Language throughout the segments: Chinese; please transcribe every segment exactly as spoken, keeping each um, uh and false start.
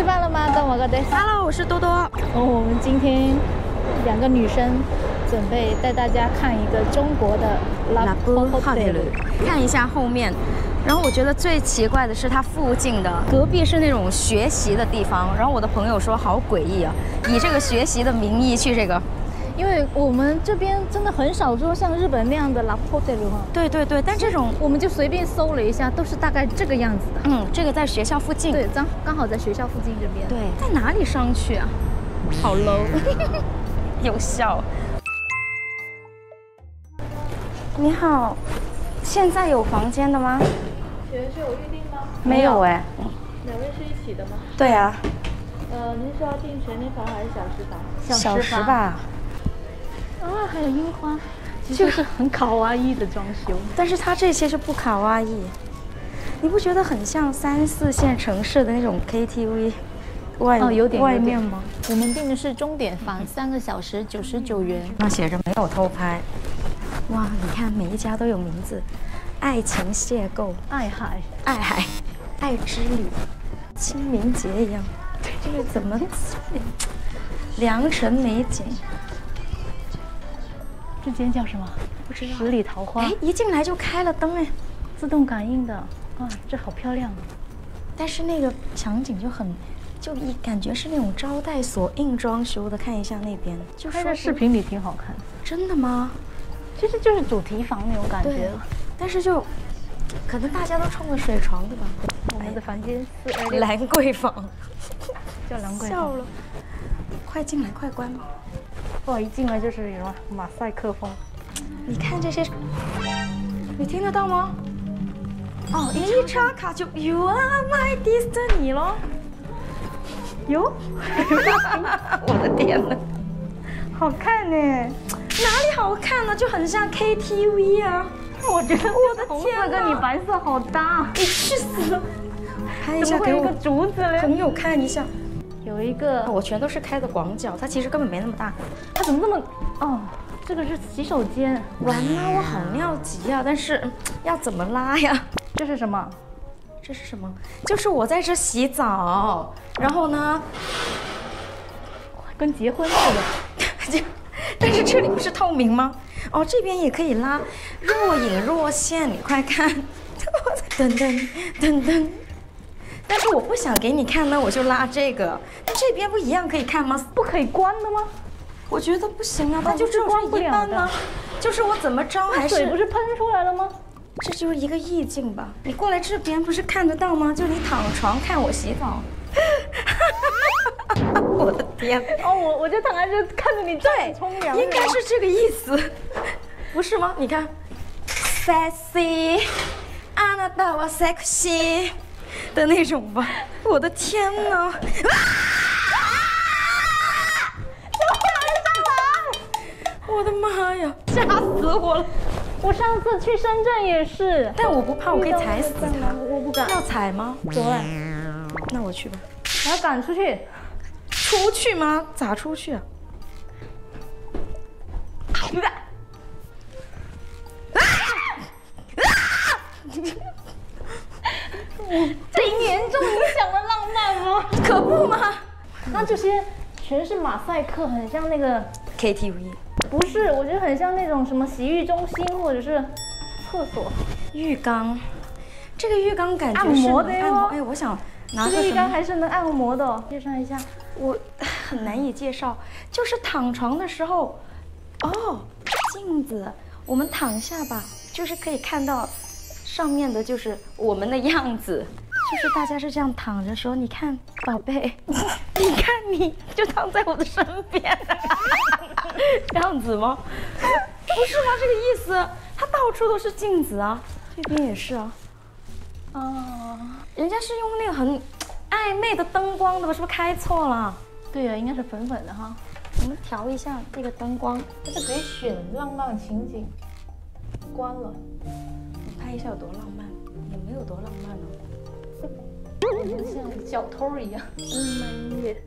吃饭了吗？等我个对。 Hello， 我是多多。 哦，我们今天两个女生准备带大家看一个中国的拉布哈德鲁， 看一下后面。然后我觉得最奇怪的是它附近的隔壁是那种学习的地方，然后我的朋友说好诡异啊，以这个学习的名义去这个。 因为我们这边真的很少说像日本那样的拉布哈德鲁哈。 对对对，但这种我们就随便搜了一下，都是大概这个样子的。 嗯，这个在学校附近。 对，刚刚好在学校附近这边。 对，在哪里上去啊？好 low， 有效。你好，现在有房间的吗？ 请问是有预定吗？ 没有哎。 两位是一起的吗？ 对啊。 呃，您是要订全年房还是小时房？ 小时吧。 啊，还有樱花，就是很卡哇伊的装修。 但是它这些是不卡哇伊，你不觉得很像三四线城市的那种 K T V 外哦，有点外面吗？ 我们订的是钟点房，三个小时九十九元。 那写着没有偷拍。哇，你看每一家都有名字，爱情邂逅、 爱海、 爱海、爱之旅、清明节一样，这个怎么？良辰美景。 这间叫什么？ 不知道。 十里桃花。 哎，一进来就开了灯哎， 自动感应的。啊，这好漂亮啊！ 但是那个场景就很，就一感觉是那种招待所硬装修的。看一下那边，就拍在视频里挺好看。 真的吗？ 其实就是主题房那种感觉了。 但是就，可能大家都冲着水床对吧？ 我们的房间四二六。 兰桂坊。 叫兰桂坊。 笑了。快进来，快关吧。 哇！一进来就是什么马赛克风， 你看这些，你听得到吗？哦，一插卡就 You are my destiny 咯。 哟， 我的天哪， 好看呢！ 哪里好看呢？就很像 K T V 啊！ 我觉得我的红色跟你白色好搭。 你去死！拍一下给我个竹子嘞！ 朋友看一下。 有一个， 我全都是开的广角，它其实根本没那么大。 它怎么那么……哦，这个是洗手间。 完了，我好尿急啊！但是要怎么拉呀？ 这是什么？ 这是什么？就是我在这洗澡，然后呢， 跟结婚似的。 就，但是这里不是透明吗？哦，这边也可以拉，若隐若现。你快看，噔噔噔噔。 但是我不想给你看呢，我就拉这个。那这边不一样可以看吗？ 不可以关的吗？ 我觉得不行啊，它就是关不了的。就是我怎么着还是水不是喷出来了吗？ 这就是一个意境吧。你过来这边不是看得到吗？就你躺床看我洗澡。我的天！ 哦，我我就躺在这看着你对冲凉。 应该是这个意思，不是吗？你看 ，sexy， あなたはsexy。 的那种吧，我的天哪！啊！我的妈呀，吓死我了！ 我上次去深圳也是， 但我不怕，我可以踩死它。 我不敢。 要踩吗？ 走来。 那我去吧。 把它赶出去。 出去吗？咋出去啊？ 这严重影响了浪漫吗？ 可不吗？ 那这些全是马赛克，很像那个 K T V。 不是，我觉得很像那种什么洗浴中心或者是厕所。 浴缸，这个浴缸感觉按摩的哟。 哎，我想拿个这个浴缸还是能按摩的哦。介绍一下， 我很难以介绍，就是躺床的时候，哦，镜子，我们躺下吧，就是可以看到。 上面的就是我们的样子，就是大家是这样躺着说，你看，宝贝，你看你就躺在我的身边，这样子吗？不是吗？这个意思，它到处都是镜子啊，这边也是啊。哦，人家是用那个很暧昧的灯光的吧？是不是开错了？ 对呀，应该是粉粉的哈。 我们调一下这个灯光， 它是可以选浪漫情景，关了。 拍一下有多浪漫，也没有多浪漫哦，像小偷一样。浪漫音乐，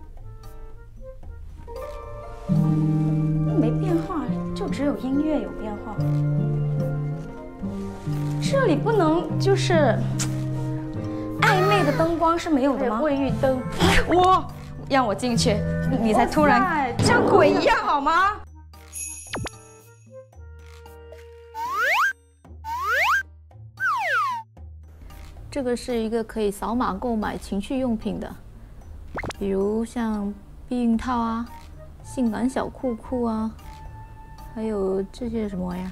没变化，就只有音乐有变化。这里不能就是暧暧昧的灯光是没有的吗？ 卫浴灯， 哇，让我进去，你才突然像鬼一样好吗？ 这个是一个可以扫码购买情趣用品的，比如像避孕套啊、性感小裤裤啊，还有这些什么玩意儿？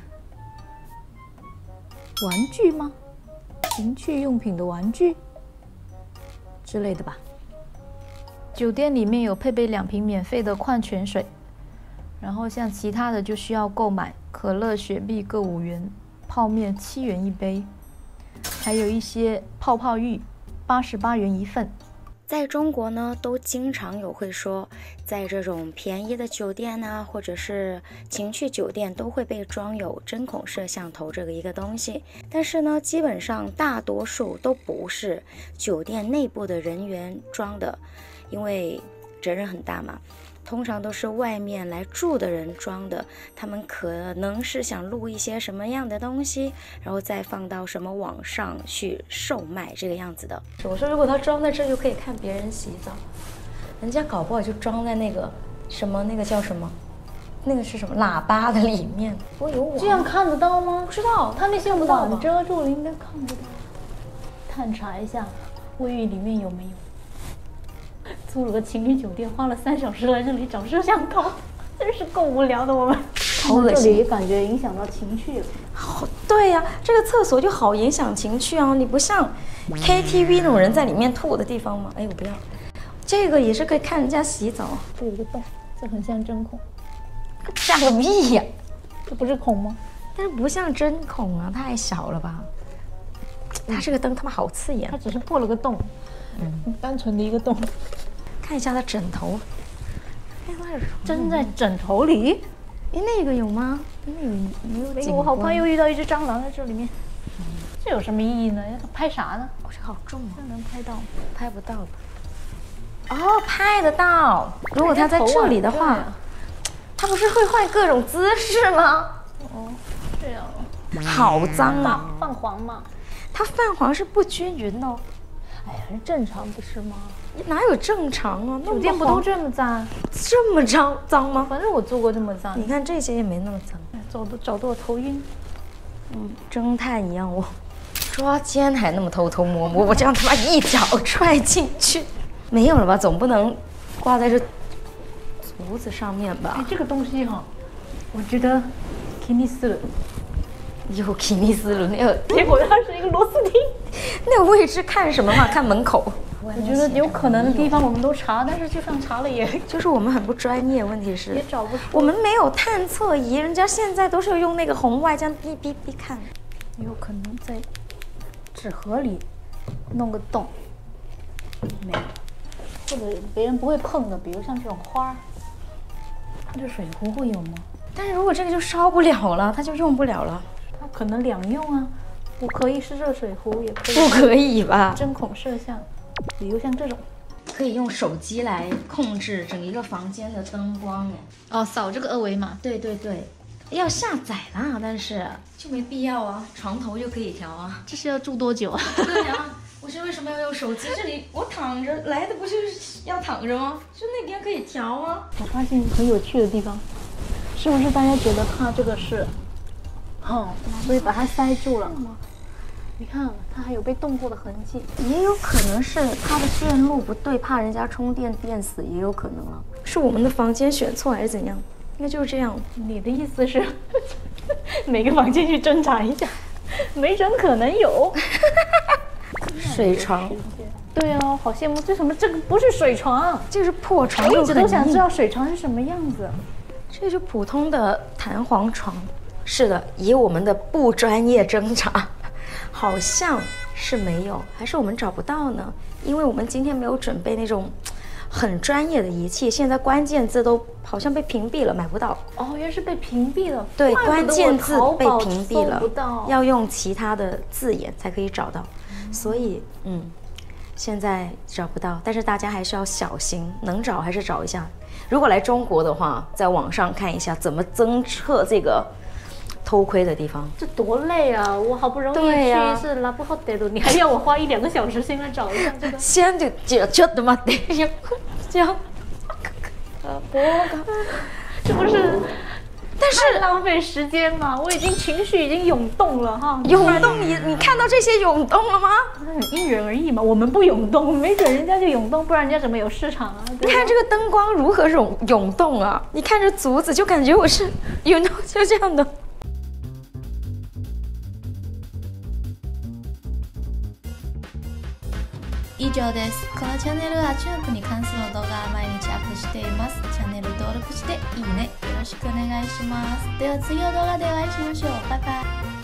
玩具吗？情趣用品的玩具之类的吧。酒店里面有配备两瓶免费的矿泉水，然后像其他的就需要购买，可乐、雪碧各五元，泡面七元一杯，还有一些泡泡浴，八十八元一份。 在中国呢，都经常有会说，在这种便宜的酒店呐、啊，或者是情趣酒店，都会被装有针孔摄像头这个一个东西。但是呢，基本上大多数都不是酒店内部的人员装的，因为责任很大嘛。通常都是外面来住的人装的，他们可能是想录一些什么样的东西，然后再放到什么网上去售卖这个样子的。我说如果他装在这就可以看别人洗澡，人家搞不好就装在那个什么那个叫什么，那个是什么喇叭的里面。我有网， 这样看得到吗？ 不知道， 他那些网遮住了，应该看不到。探查一下卫浴里面有没有。租了个情侣酒店，花了三小时来这里找摄像头，真是够无聊的。我们好恶心， 这里感觉影响到情趣了。 好，对呀、啊，这个厕所就好影响情趣啊！你不像 K T V 那种人在里面吐的地方吗？哎，我不要。这个也是可以看人家洗澡。 这有个洞，这很像针孔。 炸个屁呀！ 这不是孔吗？ 但是不像针孔啊，太小了吧？它这个灯他妈好刺眼。 它只是破了个洞，嗯，单纯的一个洞。 看一下它枕头，哎，它是针在枕头里。 哎，那个有吗？那个没有。 哎，我好怕又遇到一只蟑螂在这里面。嗯、这有什么意义呢？拍啥呢？ 哦，这好重啊！ 这能拍到吗？ 拍不到吧？哦，拍得到。如果它在这里的话，它不是会换各种姿势吗？ 哦，这样。 好脏啊！ 泛黄吗？ 它泛黄是不均匀的。 哎呀，正常不是吗？ 哪有正常啊？ 酒店不都这么脏？ 这么脏脏吗？ 反正我住过这么脏。 你看这些也没那么脏。 走的找得我头晕。 嗯，侦探一样，我抓奸还那么偷偷摸摸，我这样他妈一脚踹进去，没有了吧？总不能挂在这竹子上面吧？ 哎，这个东西哈、哦，我觉得给你死了。 有吉尼斯轮那个， 结果它是一个螺丝钉。 那个位置看什么嘛？看门口。 我觉得有可能的地方我们都查，但是就算查了也就是我们很不专业。问题是也找不出， 我们没有探测仪，人家现在都是用那个红外这样哔哔哔看。 有可能在纸盒里弄个洞，没有，或者别人不会碰的，比如像这种花，这水壶会有吗？ 但是如果这个就烧不了了，它就用不了了。 它可能两用啊，我可以是热水壶，也可以不可以吧？ 针孔摄像，比如像这种， 可以用手机来控制整一个房间的灯光哎。 哦，扫这个二维码。 对对对，要下载啦，但是就没必要啊，床头就可以调啊。 这是要住多久啊？ 对啊，我是为什么要用手机？这里我躺着来的不就是要躺着吗？就那边可以调啊。 我发现很有趣的地方，是不是大家觉得它这个是，哦，所以把它塞住了？你看，它还有被动过的痕迹， 也有可能是它的线路不对，怕人家充电电死，也有可能啊。是我们的房间选错还是怎样？应该就是这样。 你的意思是每个房间去侦查一下？没准可能有水床。 对啊，好羡慕。为什么这个不是水床？ 这个是破床， 我一直都想知道水床是什么样子。 这就普通的弹簧床。是的，以我们的不专业侦查，好像是没有，还是我们找不到呢？因为我们今天没有准备那种很专业的仪器，现在关键字都好像被屏蔽了，买不到。 哦，原来是被屏蔽了。 对，关键字被屏蔽了， 了要用其他的字眼才可以找到。嗯、所以，嗯，现在找不到，但是大家还是要小心，能找还是找一下。如果来中国的话，在网上看一下怎么侦测这个偷窥的地方。 这多累啊！我好不容易去一次拉布霍德鲁，你还要我花一两个小时先来找一下这个。 先就就ちょっと待って，这样， 这不是？但是浪费时间嘛，我已经情绪已经涌动了哈。 涌动，你你看到这些涌动了吗？ 因人而异嘛，我们不涌动，没准人家就涌动，不然人家怎么有市场啊？ 你看这个灯光如何涌涌动啊！你看这足子，就感觉我是，you know，就这样的。 以上です。このチャンネルは中国に関する動画を毎日アップしています。チャンネル登録していいねよろしくお願いします。では次の動画でお会いしましょう。バイバイ。